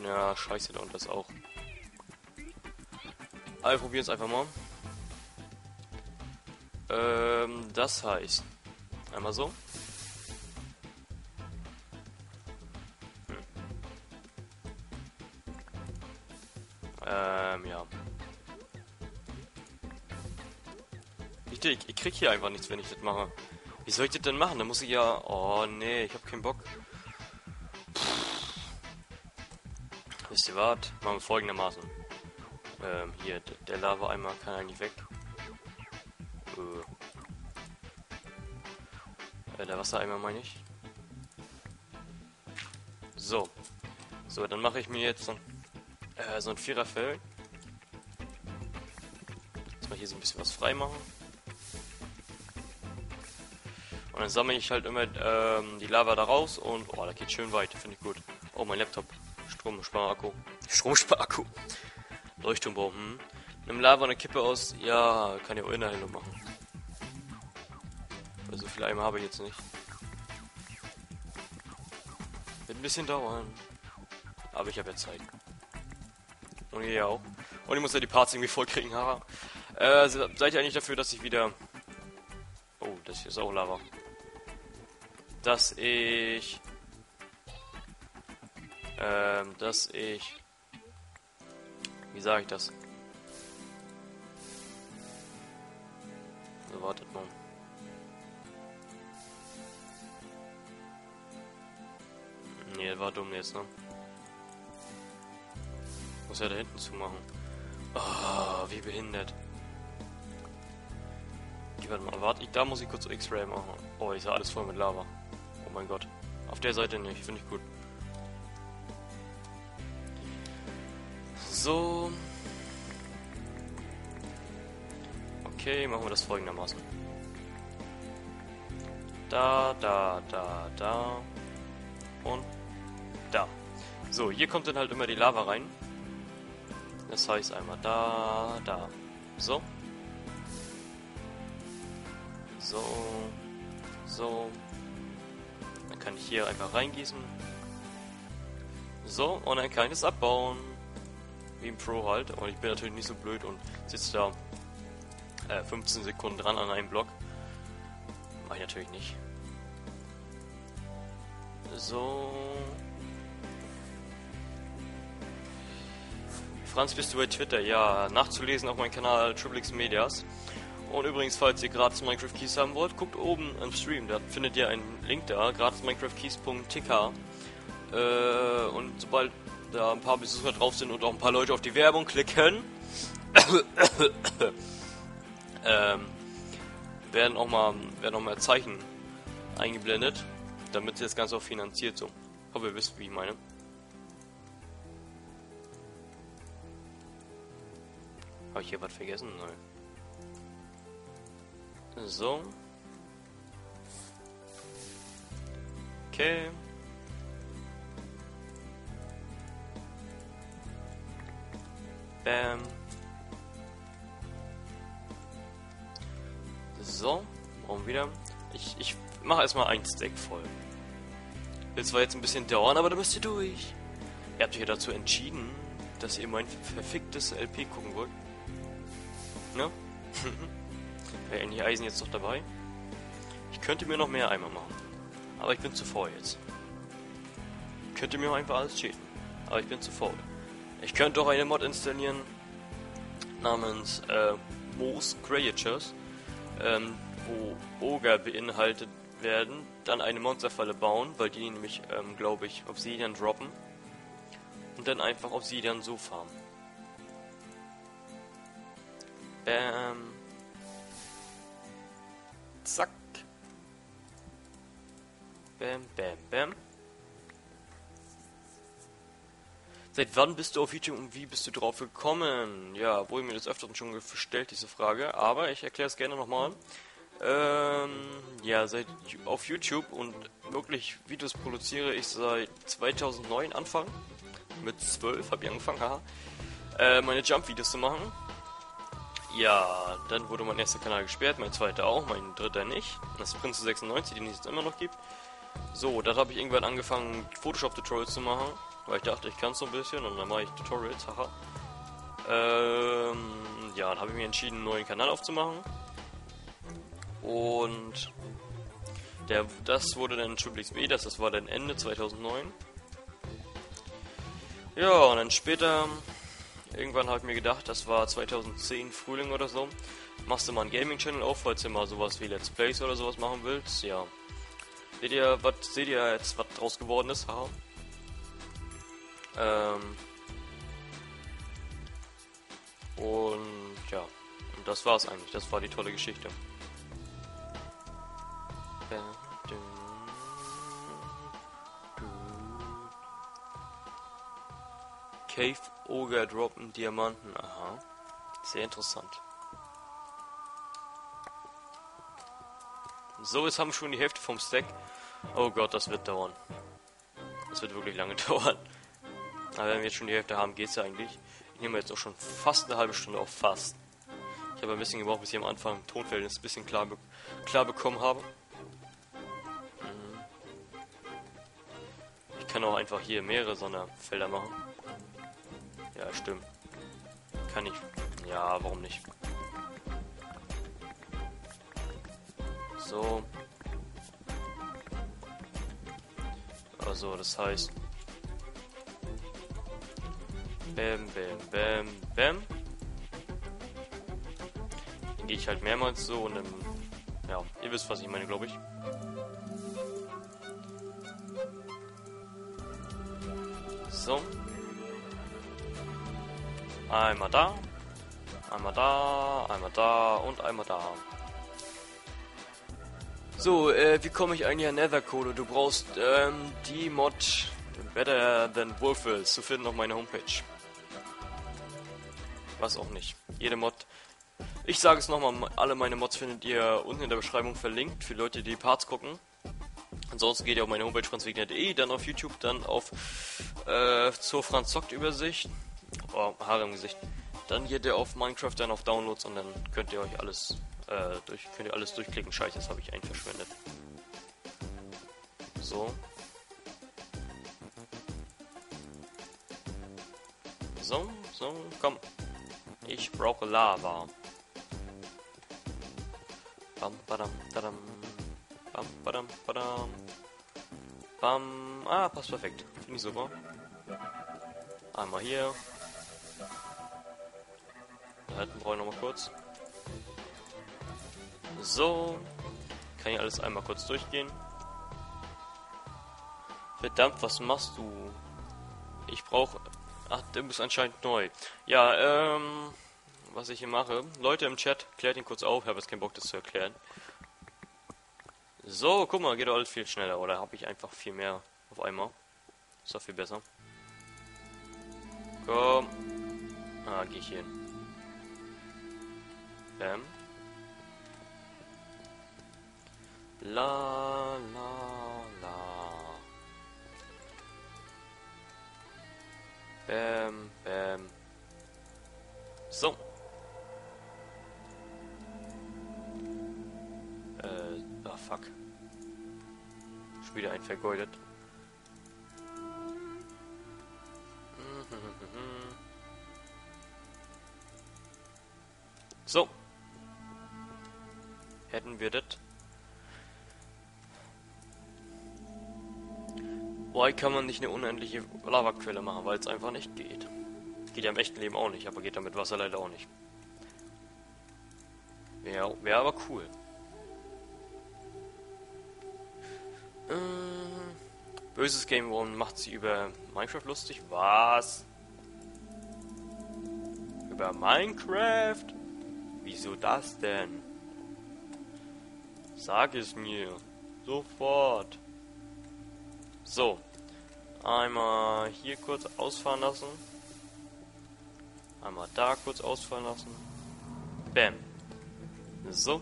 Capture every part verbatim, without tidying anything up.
Ja, scheiße, da unten ist auch. Aber wir probieren es einfach mal. Ähm, das heißt, einmal so. Hm. Ähm, ja. Ich, ich, ich krieg hier einfach nichts, wenn ich das mache. Wie soll ich das denn machen? Da muss ich ja... Oh, nee, ich hab keinen Bock. Pff. Wisst ihr was? Machen wir folgendermaßen. Ähm, hier, der Lava-Eimer kann eigentlich weg. Äh, der Wassereimer meine ich. So. So, dann mache ich mir jetzt so ein, äh, so ein Viererfeld. Jetzt mal hier so ein bisschen was frei machen. Und dann sammle ich halt immer ähm, die Lava da raus und... Oh, da geht schön weit, finde ich gut. Oh, mein Laptop. Stromsparakku. Stromsparakku. Leuchtturmbau, hm. Nimm Lava und eine Kippe aus. Ja, kann ich auch innerhalb machen. Weil so viele Eimer habe ich jetzt nicht. Wird ein bisschen dauern. Aber ich habe ja Zeit. Und ihr auch. Und ich muss ja die Parts irgendwie voll kriegen, haha. Äh, seid ihr eigentlich dafür, dass ich wieder... Oh, das hier ist auch Lava. Dass ich... Ähm, dass ich... Wie sage ich das? So, wartet mal. Nee, war dumm jetzt, ne? Muss ja da hinten zumachen. Oh, wie behindert. Ich warte mal, warte, ich, da muss ich kurz X-Ray machen. Oh, ist ja alles voll mit Lava. Oh mein Gott. Auf der Seite nicht, finde ich gut. So. Okay, machen wir das folgendermaßen. Da, da, da, da. Und da. So, hier kommt dann halt immer die Lava rein. Das heißt einmal da, da. So. So. So. Dann kann ich hier einfach reingießen. So, und dann kann ich es abbauen. Wie im Pro halt. Und ich bin natürlich nicht so blöd und sitze da äh, fünfzehn Sekunden dran an einem Block. Mach ich natürlich nicht. So. Franz, bist du bei Twitter? Ja, nachzulesen auf meinem Kanal Triple X Medias. Und übrigens, falls ihr gratis Minecraft Keys haben wollt, guckt oben im Stream, da findet ihr einen Link da, gratis minecraft keys punkt t k. Äh, und sobald da ein paar Besucher drauf sind und auch ein paar Leute auf die Werbung klicken, ähm, werden auch mal werden auch mal Zeichen eingeblendet, damit das Ganze auch finanziert so. Ich hoffe, ihr wisst, wie ich meine. Habe ich hier was vergessen? Nein. So. Okay. Bam. So. Warum wieder? Ich, ich mache erstmal ein Stack voll. Wird zwar jetzt ein bisschen dauern, aber da müsst ihr durch. Ihr habt euch ja dazu entschieden, dass ihr mein verficktes L P gucken wollt. Ne? Wäre endlich Eisen jetzt noch dabei? Ich könnte mir noch mehr Eimer machen. Aber ich bin zu faul jetzt. Ich könnte mir auch einfach alles cheaten. Aber ich bin zu faul. Ich könnte auch eine Mod installieren namens äh, Moos Creatures, ähm, wo Ogre beinhaltet werden, dann eine Monsterfalle bauen, weil die nämlich, ähm, glaube ich, Obsidian droppen und dann einfach Obsidian so farmen. Bam. Zack. Bam, bam, bam. Seit wann bist du auf YouTube und wie bist du drauf gekommen? Ja, wurde mir das öfteren schon gestellt, diese Frage, aber ich erkläre es gerne nochmal. Ähm, ja, seit auf YouTube und wirklich Videos produziere ich seit zweitausendneun Anfang. Mit zwölf habe ich angefangen, haha. Äh, meine Jump-Videos zu machen. Ja, dann wurde mein erster Kanal gesperrt, mein zweiter auch, mein dritter nicht. Das ist Prince sechsundneunzig, den es jetzt immer noch gibt. So, dann habe ich irgendwann angefangen, Photoshop-Tutorials zu machen. Weil ich dachte, ich kann es so ein bisschen und dann mache ich Tutorials, haha. Ähm, ja, dann habe ich mir entschieden, einen neuen Kanal aufzumachen. Und der, das wurde dann Triple X B, das, das war dann Ende zweitausendneun. Ja, und dann später, irgendwann habe ich mir gedacht, das war zweitausendzehn Frühling oder so, machst du mal einen Gaming-Channel auf, falls du mal sowas wie Let's Plays oder sowas machen willst. Ja. Seht ihr, was seht ihr jetzt, was draus geworden ist? Haha. Ähm. Und ja, und das war's eigentlich. Das war die tolle Geschichte. Cave Ogre droppen Diamanten. Aha. Sehr interessant. So, jetzt haben wir schon die Hälfte vom Stack. Oh Gott, das wird dauern. Das wird wirklich lange dauern. Aber wenn wir jetzt schon die Hälfte haben, geht's ja eigentlich. Ich nehme jetzt auch schon fast eine halbe Stunde auf, fast. Ich habe ein bisschen gebraucht, bis ich am Anfang Tonverhältnis ein bisschen klar, be klar bekommen habe. Ich kann auch einfach hier mehrere Sonderfelder machen. Ja, stimmt. Kann ich. Ja, warum nicht? So. Also, das heißt. Bam, bam, bam, bam. Dann gehe ich halt mehrmals so und dann. Ja, ihr wisst, was ich meine, glaube ich. So. Einmal da. Einmal da. Einmal da. Und einmal da. So, äh, wie komme ich eigentlich an Netherkohle? Du brauchst ähm, die Mod Better Than Wolfes zu finden auf meiner Homepage. Was auch nicht. Jede Mod. Ich sage es nochmal, alle meine Mods findet ihr unten in der Beschreibung verlinkt, für Leute, die Parts gucken. Ansonsten geht ihr auf meine Homepage franzwegner punkt de, dann auf YouTube, dann auf äh, zur Franz Zockt Übersicht. Oh, Haare im Gesicht. Dann geht ihr auf Minecraft, dann auf Downloads und dann könnt ihr euch alles äh, durch, könnt ihr alles durchklicken. Scheiße, das habe ich einen verschwendet. So. So, so, komm. Ich brauche Lava. Bam, badam, badam. Bam, badam, badam. Bam. Ah, passt perfekt. Finde ich super. Einmal hier. Da hinten brauche ich nochmal kurz. So. Kann ich alles einmal kurz durchgehen. Verdammt, was machst du? Ich brauche... Ach, du bist anscheinend neu. Ja, ähm... was ich hier mache. Leute im Chat, klärt ihn kurz auf. Ich habe jetzt keinen Bock, das zu erklären. So, guck mal, geht doch alles viel schneller. Oder habe ich einfach viel mehr auf einmal? Ist doch viel besser. Komm. Ah, geh ich hier hin. Bam. La, la, la. Bam, bam. So. Äh, ah, fuck. Schon wieder ein vergeudet. So. Hätten wir das. Why kann man nicht eine unendliche Lavaquelle machen? Weil es einfach nicht geht. Geht ja im echten Leben auch nicht, aber geht damit Wasser leider auch nicht. Wäre wär aber cool. Äh, böses Game One macht sie über Minecraft lustig. Was? Über Minecraft? Wieso das denn? Sag es mir. Sofort. So. Einmal hier kurz ausfahren lassen. Einmal da kurz ausfahren lassen. Bam. So.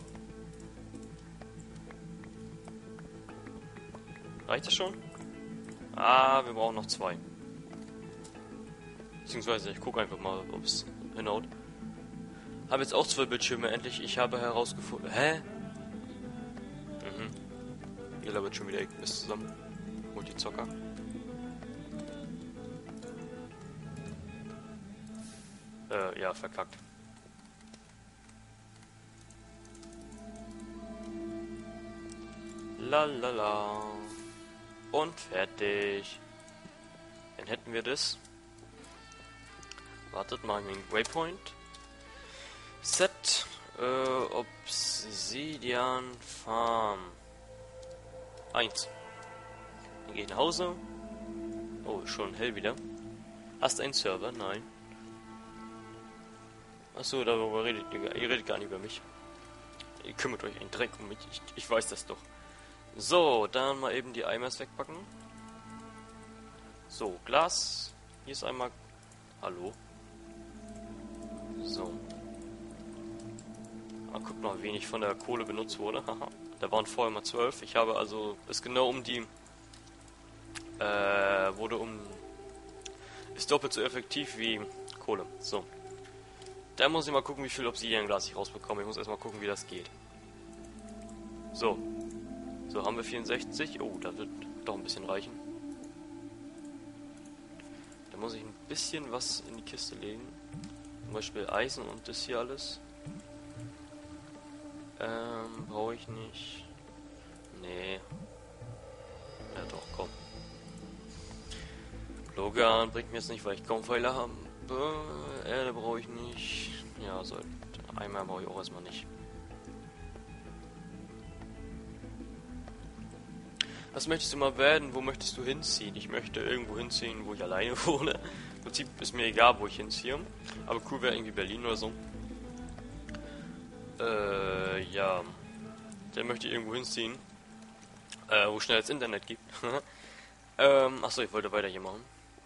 Reicht das schon? Ah, wir brauchen noch zwei. Beziehungsweise ich gucke einfach mal, ob es hinhaut. Habe jetzt auch zwei Bildschirme endlich. Ich habe herausgefunden... Hä? Mhm. Ihr labert schon wieder alles zusammen. Multizocker. Äh, ja, verkackt. Lalala. Und fertig. Dann hätten wir das. Wartet mal, den Waypoint. Set. Äh, Obsidian Farm. eins. Dann gehe ich nach Hause. Oh, schon hell wieder. Hast du einen Server? Nein. Achso, darüber redet ihr. Ihr redet gar nicht über mich. Ihr kümmert euch einen Dreck um mich. Ich, ich weiß das doch. So, dann mal eben die Eimers wegpacken. So, Glas. Hier ist einmal... Hallo. So. Mal gucken, mal, wenig von der Kohle benutzt wurde. Haha. Da waren vorher mal zwölf. Ich habe also... Ist genau um die... Äh, wurde um... Ist doppelt so effektiv wie Kohle. So. Da muss ich mal gucken, wie viel Obsidian-Glas ich rausbekomme. Ich muss erstmal gucken, wie das geht. So. So, haben wir vierundsechzig. Oh, da wird doch ein bisschen reichen. Da muss ich ein bisschen was in die Kiste legen. Zum Beispiel Eisen und das hier alles. Ähm, brauche ich nicht. Nee. Ja doch, komm. Logan bringt mir jetzt nicht, weil ich kaum Pfeile habe. Erde brauche ich nicht. Ja, so. Einmal brauche ich auch erstmal nicht. Was möchtest du mal werden? Wo möchtest du hinziehen? Ich möchte irgendwo hinziehen, wo ich alleine wohne. Im Prinzip ist mir egal, wo ich hinziehe. Aber cool wäre irgendwie Berlin oder so. Äh, ja. Dann möchte ich irgendwo hinziehen. Äh, wo schnell das Internet gibt. ähm, achso, ich wollte weiter hier machen.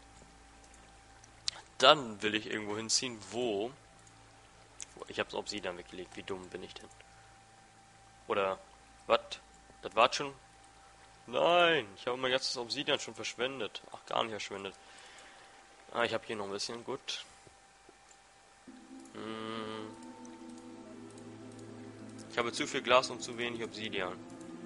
Dann will ich irgendwo hinziehen, wo... Ich hab's Obsidian weggelegt. Wie dumm bin ich denn? Oder... Was? Das war schon... Nein, ich habe mein ganzes Obsidian schon verschwendet. Ach, gar nicht verschwendet. Ah, ich habe hier noch ein bisschen. Gut. Hm. Ich habe zu viel Glas und zu wenig Obsidian.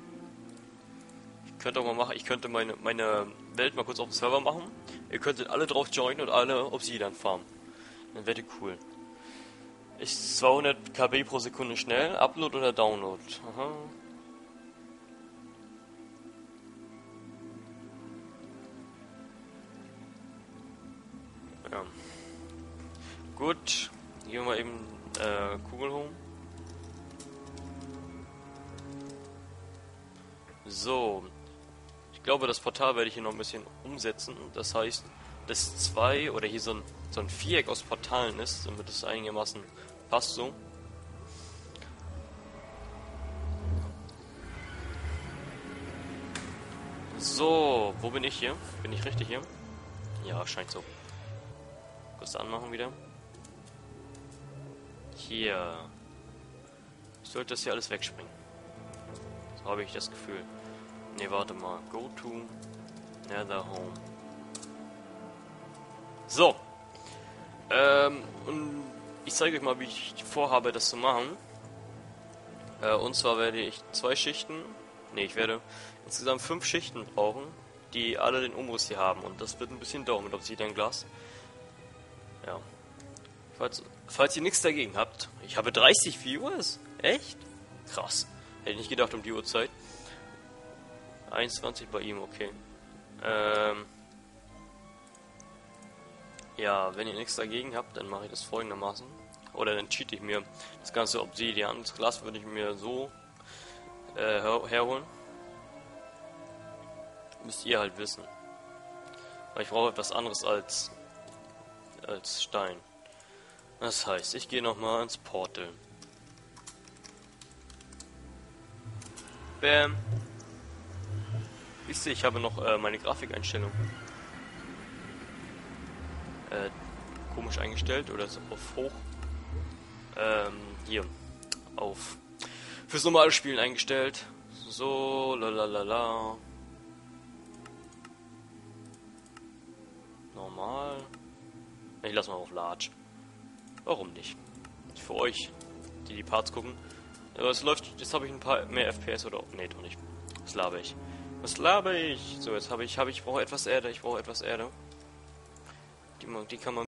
Ich könnte auch mal machen, ich könnte meine, meine Welt mal kurz auf dem Server machen. Ihr könntet alle drauf joinen und alle Obsidian farmen. Dann wäre cool. Ist zweihundert Kilobyte pro Sekunde schnell. Upload oder Download? Aha. Ja. Gut. Gehen wir mal eben äh, Kugel holen. So. Ich glaube, das Portal werde ich hier noch ein bisschen umsetzen. Das heißt, dass zwei oder hier so ein, so ein Viereck aus Portalen ist, damit es einigermaßen passt so. So, wo bin ich hier? Bin ich richtig hier? Ja, scheint so. Kurz anmachen wieder. Hier. Ich sollte das hier alles wegspringen. So habe ich das Gefühl. Ne, warte mal. Go to Nether Home. So. Ähm, und ich zeige euch mal, wie ich vorhabe, das zu machen. Äh, und zwar werde ich zwei Schichten, ne, ich werde insgesamt fünf Schichten brauchen, die alle den Umriss hier haben. Und das wird ein bisschen dauern mit Obsidian-Glas. Ja. Falls, falls ihr nichts dagegen habt. Ich habe dreißig Viewers? Echt? Krass. Hätte ich nicht gedacht um die Uhrzeit. einundzwanzig bei ihm, okay. Ähm... Ja, wenn ihr nichts dagegen habt, dann mache ich das folgendermaßen. Oder dann cheat ich mir das ganze Obsidian. Das Glas würde ich mir so äh, her herholen. Müsst ihr halt wissen. Weil ich brauche etwas anderes als, als Stein. Das heißt, ich gehe nochmal ins Portal. Bam. Wisst ihr, ich habe noch äh, meine Grafikeinstellung äh, komisch eingestellt oder so auf hoch. Ähm, hier auf fürs normale Spielen eingestellt. So, lalalala. Normal. Ich lasse mal auf Large. Warum nicht? Für euch, die die Parts gucken. Aber es läuft, jetzt habe ich ein paar mehr F P S oder... Nee, doch nicht. Was laber ich? Was laber ich? So, jetzt habe ich, habe ich, brauche etwas Erde, ich brauche etwas Erde. Die, die kann man